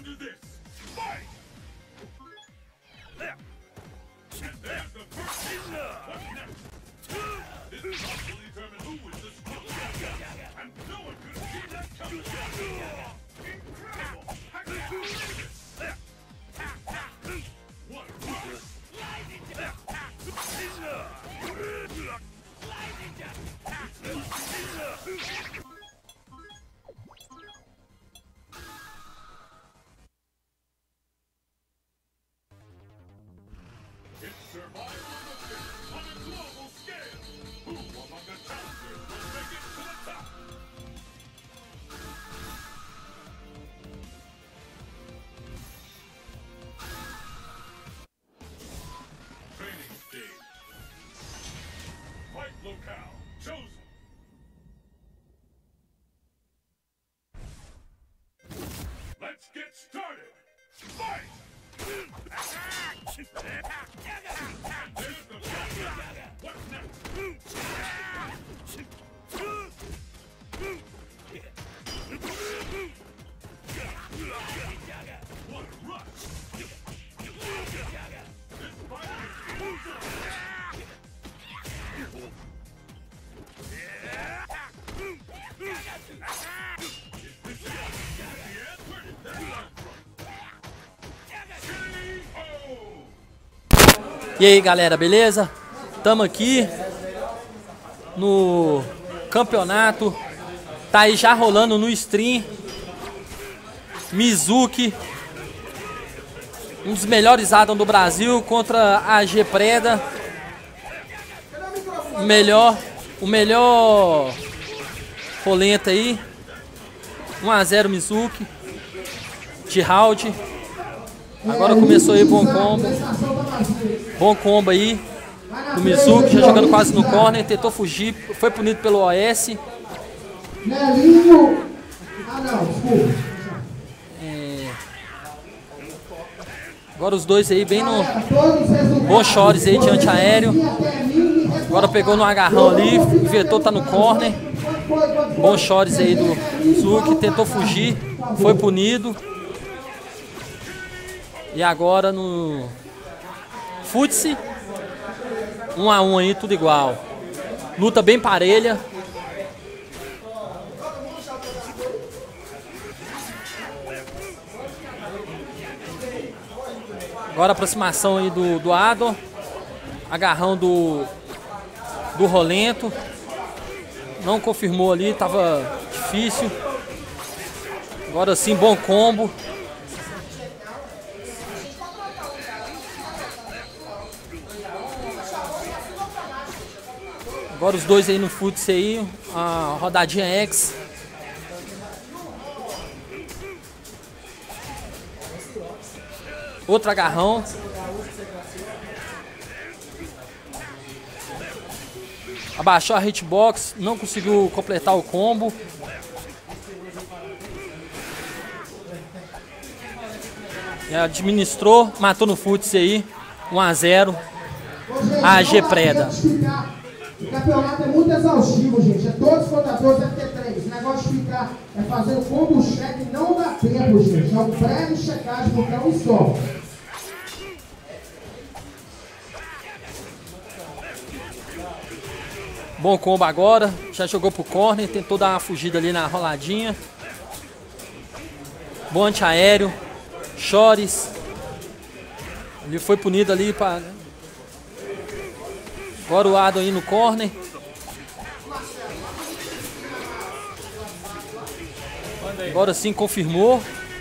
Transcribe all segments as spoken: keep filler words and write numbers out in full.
Locale chosen. Let's get started. Fight! There's the what's next? What a rush! This fight is E aí galera, beleza? Tamo aqui no campeonato. Tá aí já rolando no stream. Mizuki, um dos melhores Adam do Brasil, contra a G-Preda. O melhor, o melhor polenta aí. um a zero Mizuki de round. Agora começou aí bom combo. Bom combo aí do Mizuki, já jogando quase no corner, tentou fugir, foi punido pelo O S. É... Agora os dois aí bem no bom shorts aí de antiaéreo. Agora pegou no agarrão ali, inventou, tá no corner. Bom shorts aí do Mizuki, tentou fugir, foi punido. E agora no Futsi, um a um aí, tudo igual. Luta bem parelha. Agora a aproximação aí do, do Adon. Agarrão do, do Rolento. Não confirmou ali, tava difícil. Agora sim, bom combo. Agora os dois aí no Futsi aí, a rodadinha X. Outro agarrão. Abaixou a hitbox, não conseguiu completar o combo. E administrou, matou no Futsi aí, um a zero. A G-Preda. O campeonato é muito exaustivo, gente. É todos contra todos, é ter três. O negócio de ficar é fazer o combo check, não dá tempo, gente. É um breve checagem porque é um só. Bom combo agora. Já jogou pro corner, tentou dar uma fugida ali na roladinha. Bom antiaéreo. Chores. Ele foi punido ali para... Agora o Adon aí no corner. Agora sim confirmou.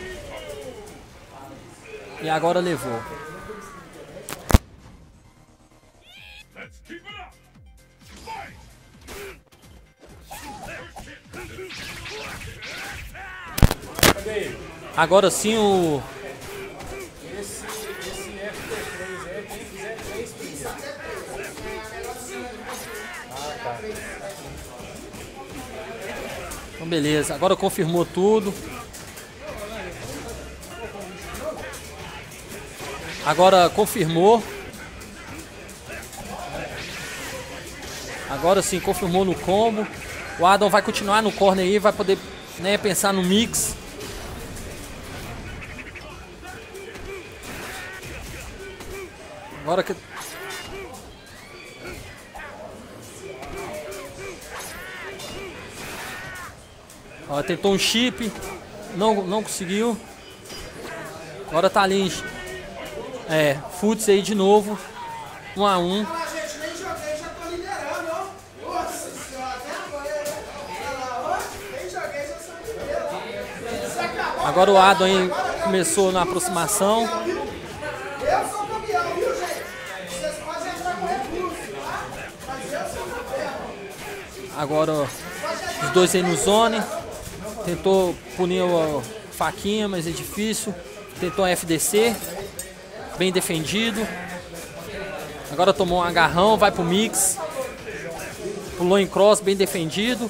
E agora levou. Agora sim o... Então beleza, agora confirmou tudo. Agora confirmou. Agora sim confirmou no combo. O Adon vai continuar no corner aí, vai poder, né, pensar no mix. Agora que... Ó, tentou um chip. Não, não conseguiu. Agora tá ali. É, Futs aí de novo. Um a um. Ah, gente, nem joguei, já tô liderando, ó. Nossa senhora, até amanhã, né? Nem joguei, já sou liderando. Se acabar, Agora o Adam aí começou na aproximação. eu sou campeão, viu, gente? Vocês podem entrar com recurso, tá? Mas eu sou campeão. Agora ó, os dois aí no zone. Tentou punir a faquinha, mas é difícil. Tentou a F D C. Bem defendido. Agora tomou um agarrão, vai pro mix. Pulou em cross, bem defendido.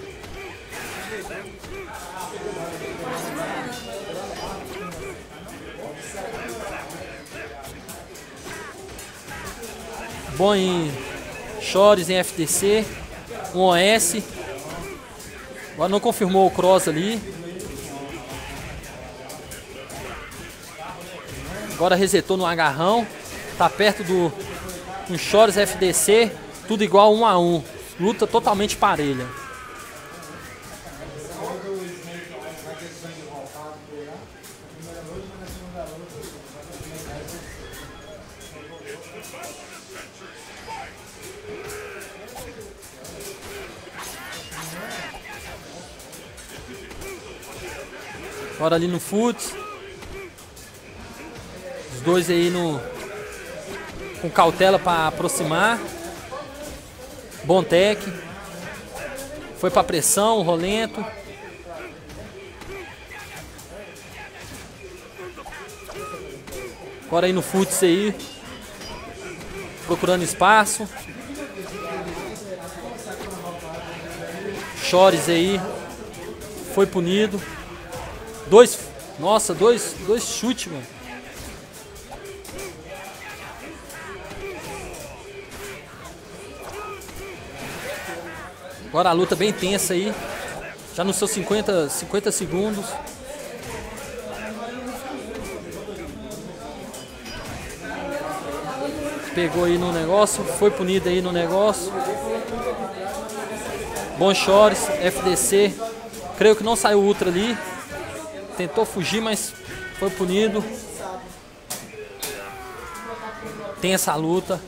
Bom em Shores, em F D C. Um O S. Agora não confirmou o cross ali. Agora resetou no agarrão. Tá perto do um Shores F D C. Tudo igual um a um. Luta totalmente parelha. Agora ali no Futs. Os dois aí no com cautela para aproximar. Bom tech. Foi para pressão, rolento. Agora aí no Futs aí. Procurando espaço. Shores aí. Foi punido. Dois, nossa, dois, dois chutes, mano. Agora a luta bem tensa aí. Já nos seus cinquenta, cinquenta segundos. Pegou aí no negócio, foi punido aí no negócio. Bom Shores, F D C. Creio que não saiu ultra ali. Tentou fugir, mas foi punido. Tem essa luta.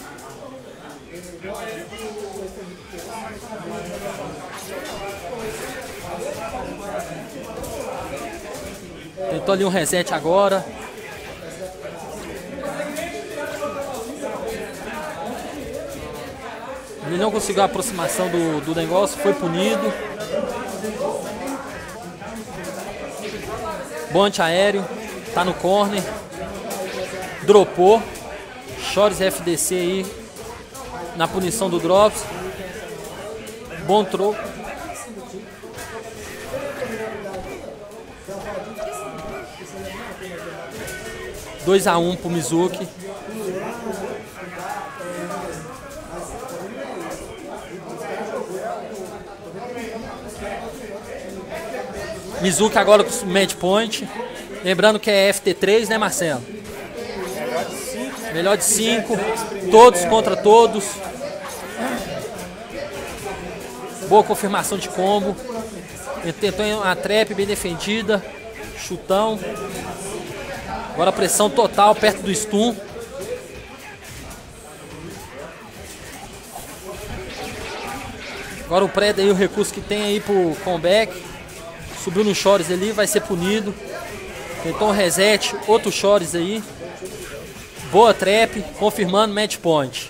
Tentou ali um reset agora. Ele não conseguiu a aproximação do, do negócio, foi punido. Bom antiaéreo, tá no corner. Dropou. Shores F D C aí na punição do drops. Bom troco. dois a um pro Mizuki. Mizuki agora com o match point. Lembrando que é F T três, né, Marcelo? Melhor de cinco. Todos contra todos. Boa confirmação de combo. Ele tentou uma trap bem defendida. Chutão. Agora pressão total perto do stun. Agora o pré daí, o recurso que tem aí pro comeback. Subiu no Shores ali, vai ser punido. Tentou um reset, outro Shores aí. Boa trap, confirmando match point.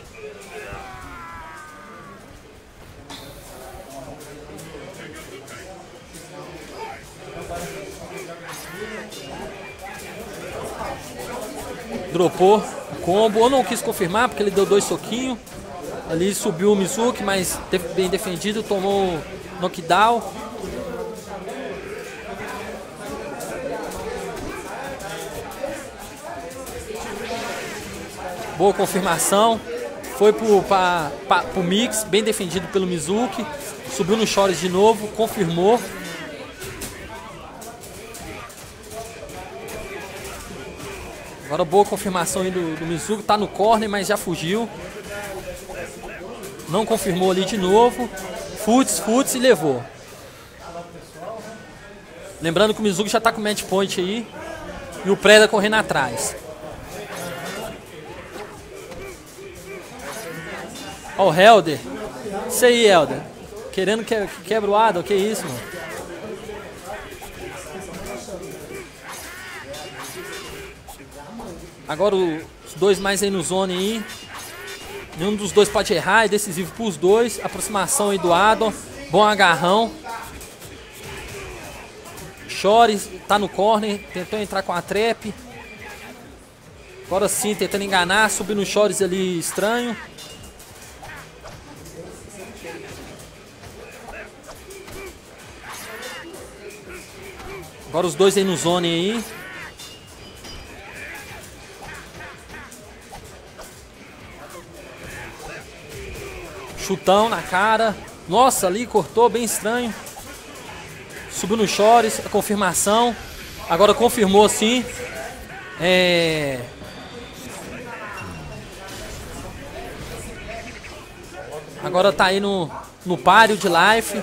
Dropou o combo, ou não quis confirmar porque ele deu dois soquinhos. Ali subiu o Mizuki, mas bem defendido, tomou knockdown. Boa confirmação. Foi pro, pra, pra, pro mix, bem defendido pelo Mizuki. Subiu no Shores de novo, confirmou. Agora boa confirmação aí do, do Mizuki. Tá no corner, mas já fugiu. Não confirmou ali de novo. Futs, futs e levou. Lembrando que o Mizuki já tá com match point aí. E o Preda correndo atrás. Ó o Helder. Isso aí, Helder. Querendo que, que quebra o Adam. Que isso, mano. Agora os dois mais aí no zone aí. Nenhum dos dois pode errar. É decisivo pros dois. Aproximação aí do Adam. Bom agarrão. Chores tá no corner. Tentou entrar com a trap. Agora sim, tentando enganar. Subindo o Chores ali estranho. Agora os dois aí no zone aí. Chutão na cara. Nossa, ali cortou, bem estranho. Subiu no Chores, a confirmação. Agora confirmou sim. É... Agora tá aí no, no páreo de life.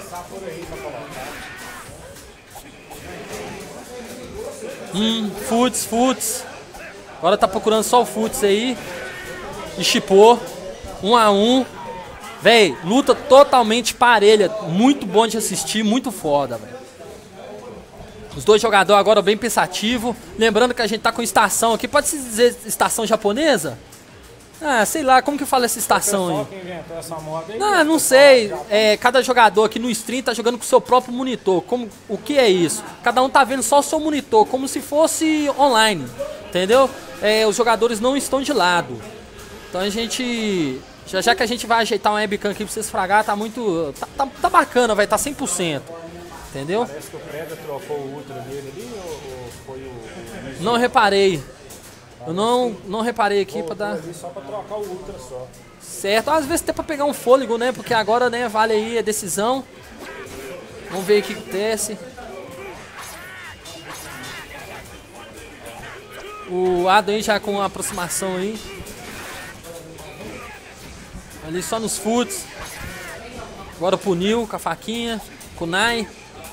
Hum, futs, futs. Agora tá procurando só o futs aí. E chipou. Um a um. Véi, luta totalmente parelha. Muito bom de assistir, muito foda, velho. Os dois jogadores agora bem pensativo. Lembrando que a gente tá com estação aqui. Pode-se dizer estação japonesa? Ah, sei lá, como que fala essa estação aí? Que inventou essa moda aí, Não, não sei. É, cada jogador aqui no stream tá jogando com o seu próprio monitor. Como, o que é isso? Cada um tá vendo só o seu monitor, como se fosse online. Entendeu? É, os jogadores não estão de lado. Então a gente... Já, já que a gente vai ajeitar uma webcam aqui pra vocês fragar, tá muito... Tá, tá, tá bacana, vai tá cem por cento. Entendeu? Parece que o Preda trocou o Ultra dele ali ou, ou foi o... Não reparei. Eu não, não reparei aqui pra dar... Só pra trocar o Ultra só. Certo, às vezes até pra pegar um fôlego, né? Porque agora, né, vale aí a decisão. Vamos ver o que acontece. O Adam aí já com a aproximação aí. Ali só nos futs. Agora puniu com a faquinha. Kunai.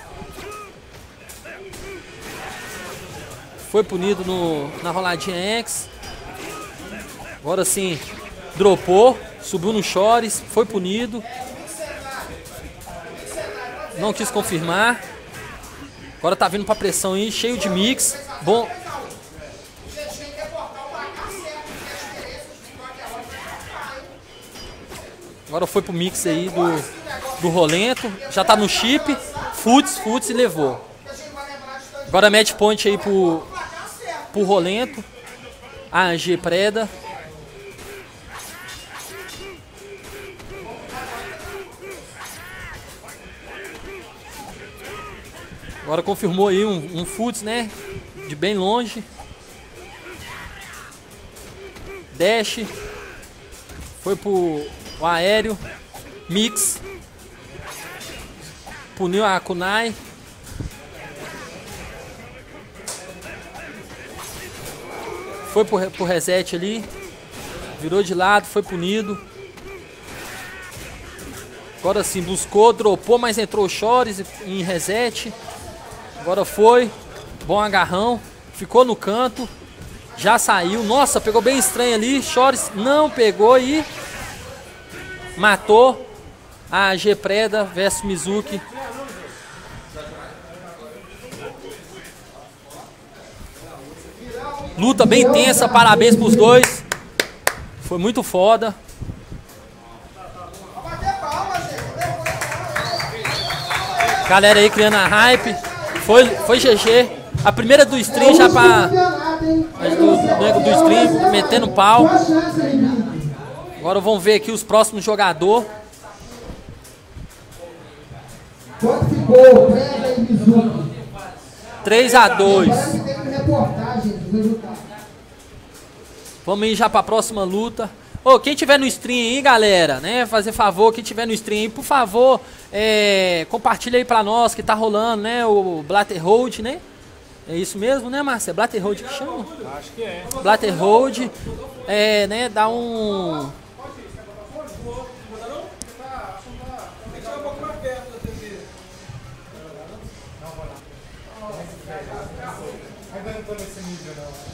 Foi punido no, na roladinha X. Agora sim, dropou. Subiu no Chores. Foi punido. Não quis confirmar. Agora tá vindo pra pressão aí. Cheio de mix. Bom. Agora foi pro mix aí do, do Rolento. Já tá no chip. Futs, futs e levou. Agora match point aí pro, pro Rolento. A Angie Preda. Agora confirmou aí um, um futs, né? De bem longe. Dash. Foi pro o aéreo. Mix. Puniu a Kunai. Foi pro, pro reset ali. Virou de lado, foi punido. Agora sim, buscou, dropou, mas entrou o Chores em reset. Agora foi. Bom agarrão. Ficou no canto. Já saiu. Nossa, pegou bem estranho ali. Chores não pegou e... matou a G Preda versus Mizuki. Luta bem tensa, parabéns pros dois. Foi muito foda. Galera aí criando a hype. Foi, foi G G. A primeira do stream já pra... Do, do stream, metendo pau. Agora vamos ver aqui os próximos jogadores. Quanto ficou? Preda e Mizuki. três a dois. Reportagem do resultado. Vamos ir já pra próxima luta. Ô, quem tiver no stream aí, galera, né? Fazer favor, quem tiver no stream aí, por favor, é, compartilha aí pra nós que tá rolando, né? O Blatterhold, né? É isso mesmo, né, Márcia? Blatter Hold que chama? Acho que é. Blatter Hold, é, né, dá um... Ainda não tô nesse nível, não.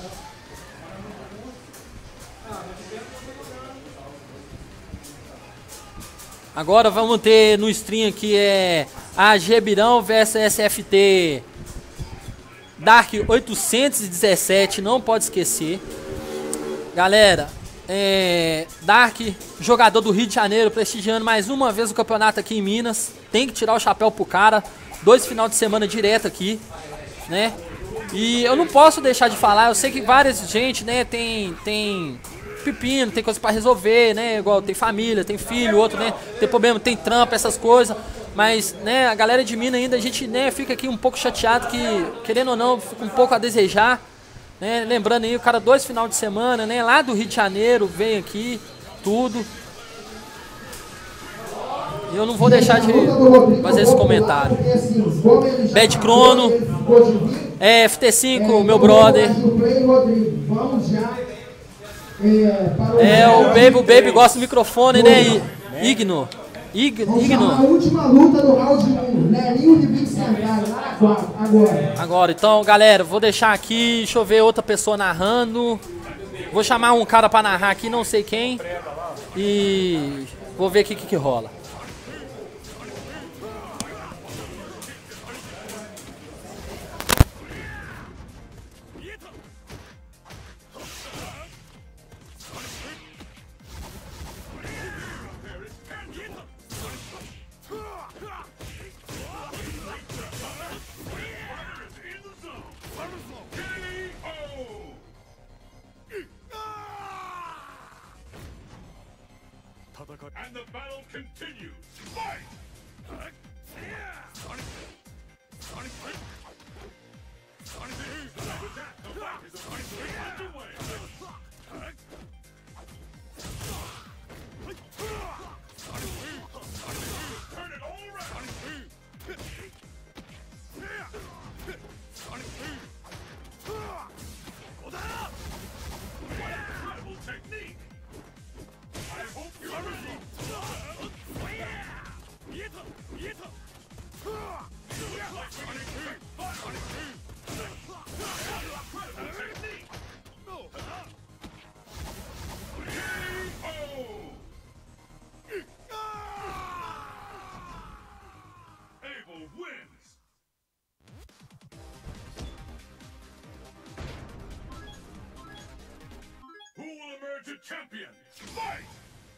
Agora vamos ter no stream aqui é A G Birão versus S F T Dark oitocentos e dezessete, não pode esquecer. Galera, é, Dark, jogador do Rio de Janeiro, prestigiando mais uma vez o campeonato aqui em Minas. Tem que tirar o chapéu pro cara. Dois final de semana direto aqui, né? E eu não posso deixar de falar, eu sei que várias gente, né, tem... tem pepino, tem coisa pra resolver, né, igual tem família, tem filho, outro, né, tem problema, tem trampa, essas coisas, mas, né, a galera de Minas ainda, a gente, né, fica aqui um pouco chateado que, querendo ou não, fica um pouco a desejar, né, lembrando aí, o cara dois final de semana, né, lá do Rio de Janeiro, vem aqui, tudo, e eu não vou deixar de fazer esse comentário. Bad Crono, é, F T cinco, meu brother. Vamos já. É, o Baby, o Baby gosta do microfone, né? Igno. Ig, Igno. A última luta do round um, Lelinho de Big Sandário, lá agora. Agora, então, galera, vou deixar aqui, deixa eu ver outra pessoa narrando. Vou chamar um cara pra narrar aqui, não sei quem. E vou ver o que, que que rola. And the battle continues. Fight! Turn it all around. Incredible technique. I hope you're ready. Abel wins. Who will emerge a champion? Fight!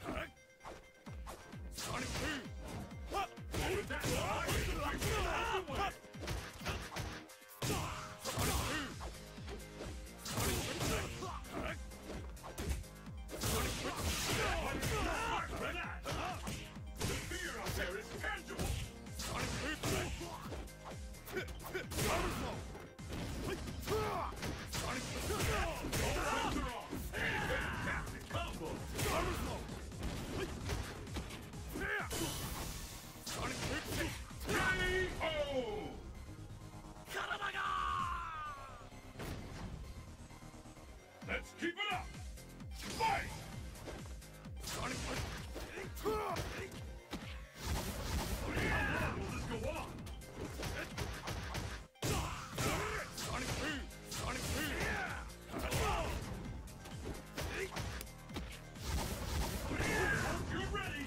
Sonic two! What? With that line, Sonic two! Sonic two! Sonic the fear out there is tangible! Sonic two! Sonic fantastic combo! K O! Let's keep it up! Fight! Sonic Will this go on? Sonic two! Sonic two! You ready?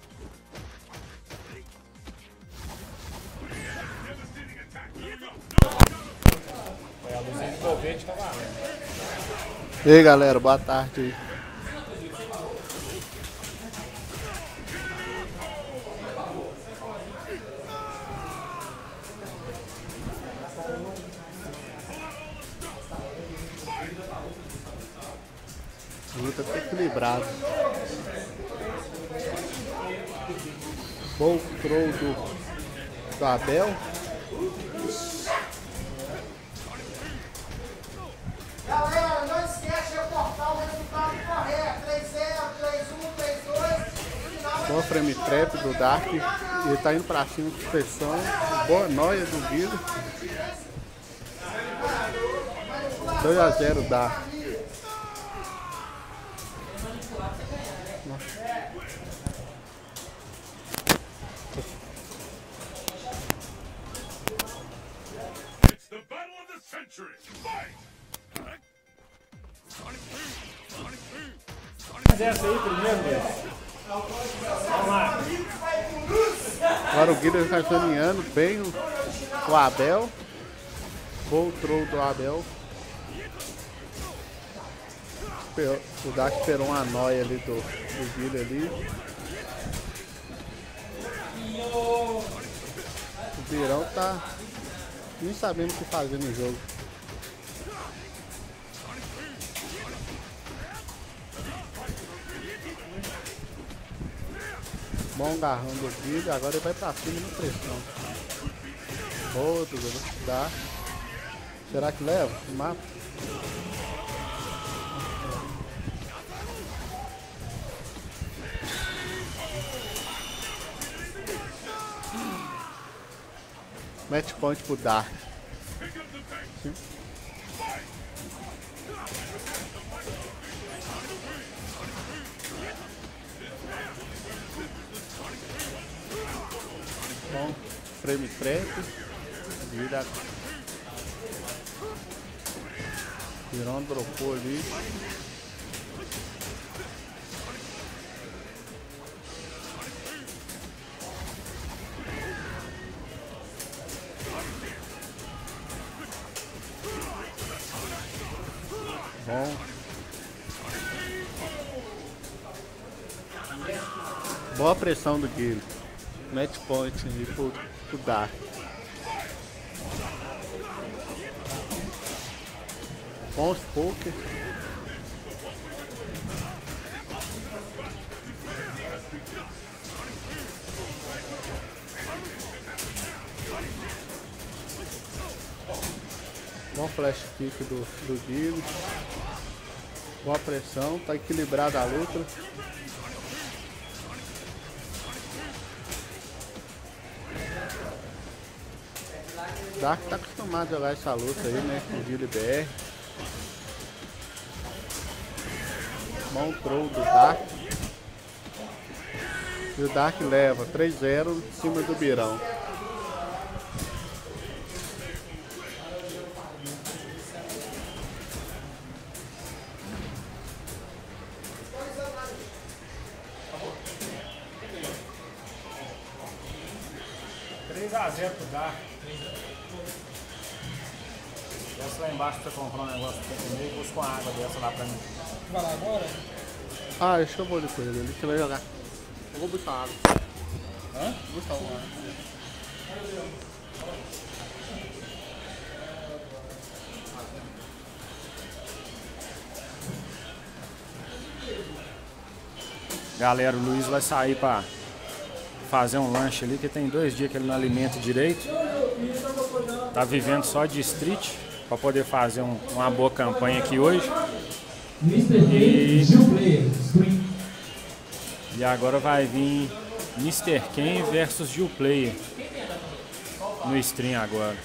Devastating attack coming up! Foi a luzinha de envolvente, tá valendo. E aí galera, boa tarde aí. A luta tá equilibrada. Bom throw do, do Abel. Galera, não esquece de reportar o resultado correto. três zero, três um, três dois. Boa frame trap do Dark. Ele tá indo pra cima com pressão. Boa noia do Guido. dois a zero Dark. It's the battle of the century. Fight! Sonic Boom! Sonic Boom! Mas essa aí primeiro, Deus. Vamos lá. Agora o Guilherme tá caminhando bem o, o Abel. Bom throw do Abel. O Dark esperou uma noia ali do, do Guilherme ali. O Virão tá nem sabendo o que fazer no jogo. Bom garrão do Guilherme, agora ele vai pra cima no pressão. Outro, dá. Será que leva? Mata. Match point pro Dark. Sim. Bom, frame trap. Vira. Virão dropou ali. Bom. Boa pressão do Guilherme. Match point ali pro, pro Dark. Bons poker. Bom flash kick do, do Guilherme. Boa pressão, tá equilibrada a luta. Dark tá acostumado a jogar essa luta aí, né? Com o Guilherme B R. Bom throw do Dark. E o Dark leva três a zero em cima do Birão. três a zero pro Dark. Desce lá embaixo pra você comprar um negócio pra comer e busca uma água dessa lá pra mim. Vai lá agora? Ah, deixa eu ali com ele, ele que vai jogar. Eu vou buscar água. Hã? Vou buscar uma água. Galera, o Luiz vai sair pra fazer um lanche ali, que tem dois dias que ele não alimenta direito. Tá vivendo só de street para poder fazer um, uma boa campanha aqui hoje. E, e agora vai vir mister Ken versus Gil Player no stream agora.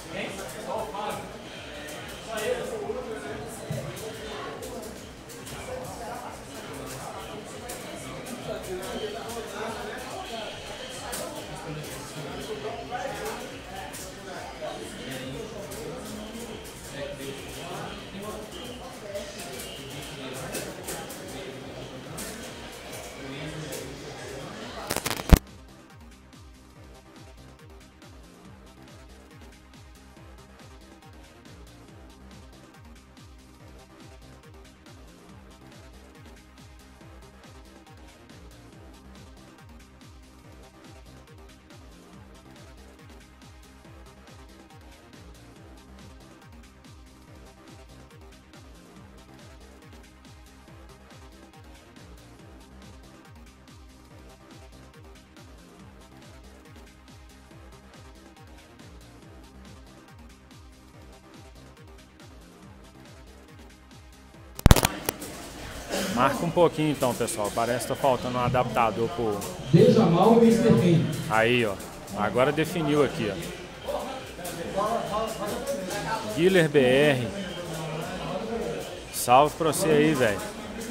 Marca um pouquinho então, pessoal. Parece que tá faltando um adaptador pro... Veja mal o mister Ken. Aí, ó. Agora definiu aqui, ó. Guilherme B R Salve pra você aí, velho.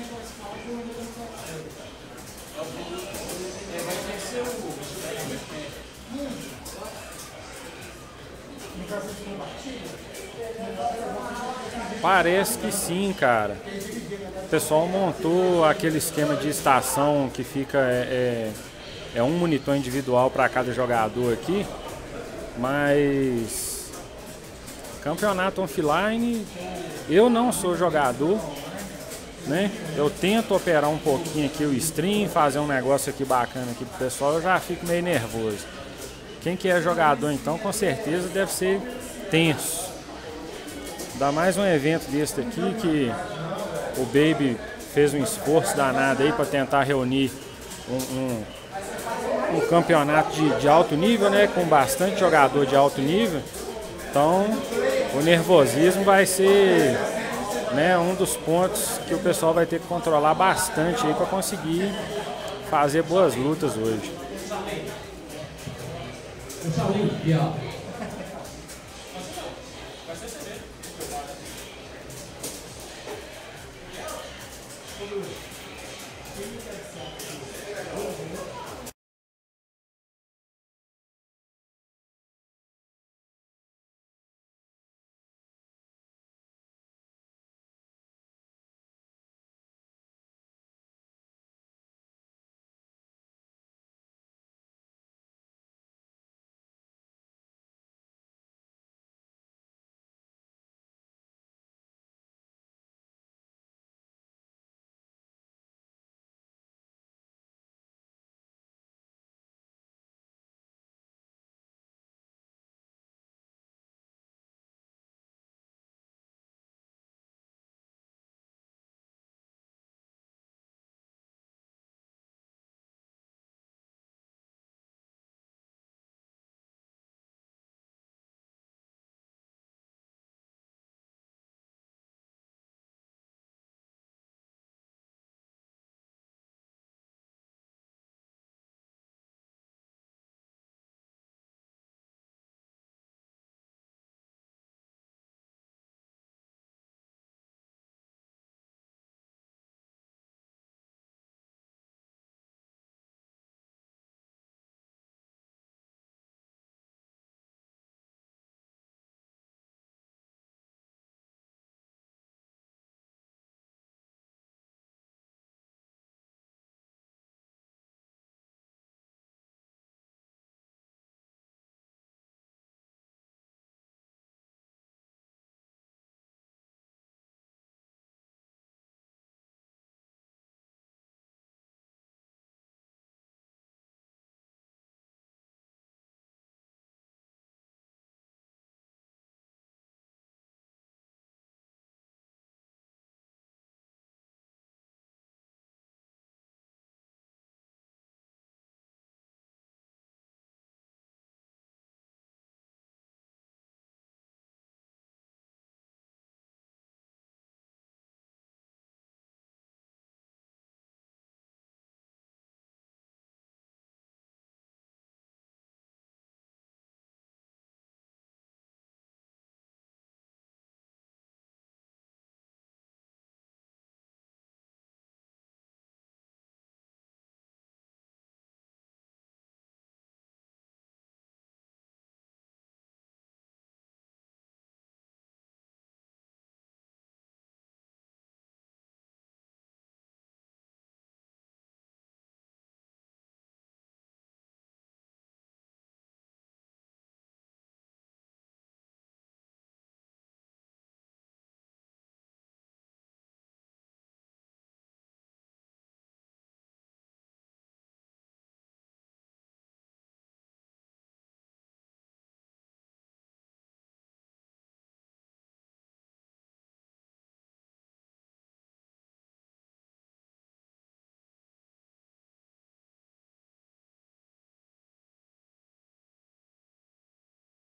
Parece que sim, cara. O pessoal montou aquele esquema de estação que fica é, é, é um monitor individual para cada jogador aqui, mas campeonato offline, eu não sou jogador, né? Eu tento operar um pouquinho aqui o stream, fazer um negócio aqui bacana aqui pro pessoal, eu já fico meio nervoso. Quem que é jogador então, com certeza deve ser tenso. Dá mais um evento desse aqui que o Baby fez um esforço danado aí para tentar reunir um, um, um campeonato de, de alto nível, né? Com bastante jogador de alto nível. Então o nervosismo vai ser, né, um dos pontos que o pessoal vai ter que controlar bastante aí para conseguir fazer boas lutas hoje.